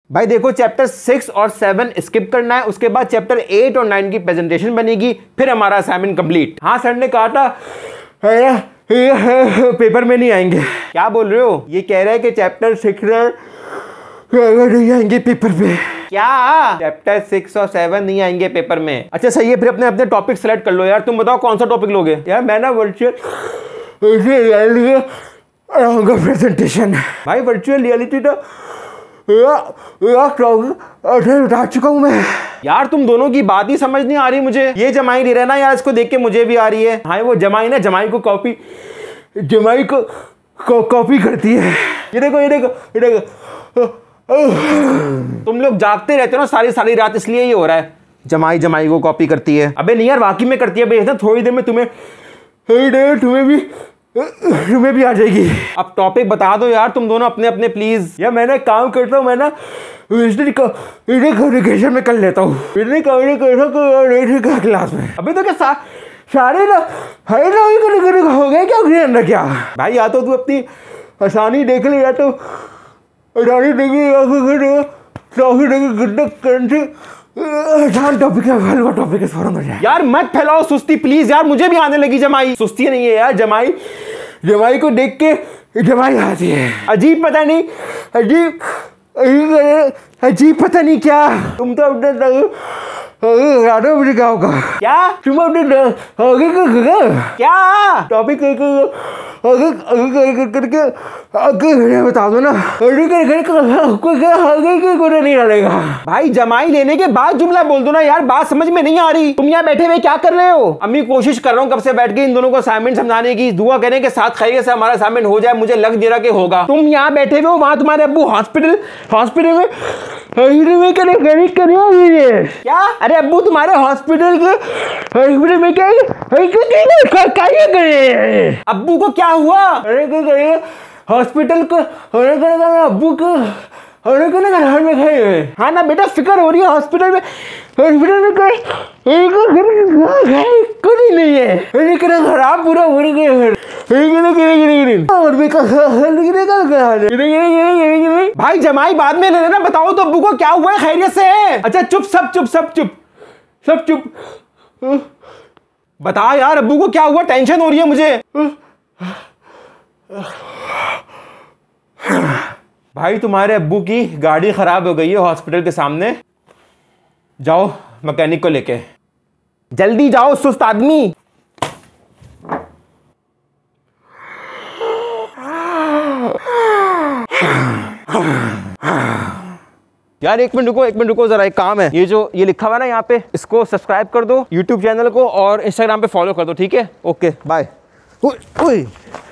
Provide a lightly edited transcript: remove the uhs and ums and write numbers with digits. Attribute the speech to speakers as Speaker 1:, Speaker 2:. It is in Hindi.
Speaker 1: भाई देखो चैप्टर 6 और 7 स्किप करना है, उसके बाद चैप्टर 8 और 9 की प्रेजेंटेशन बनेगी, फिर हमारा असाइनमेंट कंप्लीट। हाँ सर ने कहा था पेपर में नहीं आएंगे। क्या बोल रहे हो? ये कह रहे हैं कि चैप्टर 6 नहीं आएंगे पेपर में। क्या? चैप्टर 6 और 7 नहीं आएंगे पेपर में? अच्छा सही है, फिर अपने अपने टॉपिक सेलेक्ट कर लो यार। तुम बताओ कौन सा टॉपिक लोगे? यार मैं ना वर्चुअल प्रेजेंटेशन। भाई वर्चुअल रियलिटी तो उठा चुका हूं मैं। यार तुम दोनों की बात ही समझ नहीं आ रही मुझे। ये जमाई नहीं रहना यार, इसको देख के मुझे भी आ रही है। हाँ वो जमाई ना, जमाई को कॉपी करती है। ये देखो ये देखो ये देखो। तुम लोग जागते रहते हो ना सारी सारी रात, इसलिए ये हो रहा है। जमाई जमाई को कॉपी करती है। अबे नहीं यार वाकई में करती है। अबे थोड़ी देर में तुम्हें भी आ जाएगी। अब टॉपिक बता दो यार तुम दोनों अपने अपने प्लीज। यार मैंने काम करता हूँ, मैं ना कम्युनिकेशन में कर लेता हूँ क्लास में। अभी तो क्या सारे ना हो गए क्या भाई? या तो तू अपनी आसानी देख ले, या तो टॉपिक यार मत फैलाओ सुस्ती प्लीज यार, मुझे भी आने लगी जमाई। सुस्ती नहीं है यार, जमाई को देख के जमाई आती है। अजीब पता नहीं, अजीब पता नहीं क्या। तुम तो अपने मुझे क्या होगा? क्या तुम अपने क्या टॉपिक करके बता दो ना। नहीं डालेगा भाई। जमाई लेने के बाद जुमला बोल दो ना यार, बात समझ में नहीं आ रही। तुम यहाँ बैठे हुए क्या कर रहे हो? अम्मी कोशिश कर रहा हूँ कब से बैठ के इन दोनों को असाइनमेंट समझाने की। दुआ करने के साथ खैरियत से हमारा असाइनमेंट हो जाए। मुझे लग दे रहा कि होगा। तुम यहाँ बैठे हुए हो, वहां तुम्हारे अब्बू हॉस्पिटल में क्या? अरे अब्बू तुम्हारे हॉस्पिटल में क्या अब्बू को क्या हुआ? अरे हॉस्पिटल को अब्बू को घर में गए। हाँ ना बेटा फिक्र हो रही है। हॉस्पिटल में कोई नहीं है। खराब पूरा भाई जमाई बाद में ले लेना। बताओ तो अब्बू को क्या हुआ है खैरियत से? अच्छा चुप सब चुप। बता यार अब्बू को क्या हुआ? टेंशन हो रही है मुझे। भाई तुम्हारे अब्बू की गाड़ी खराब हो गई है हॉस्पिटल के सामने। जाओ मैकेनिक को लेके, जल्दी जाओ सुस्त आदमी। यार एक मिनट रुको जरा, एक काम है। ये लिखा हुआ है ना यहाँ पे, इसको सब्सक्राइब कर दो यूट्यूब चैनल को, और इंस्टाग्राम पे फॉलो कर दो, ठीक है? Okay bye.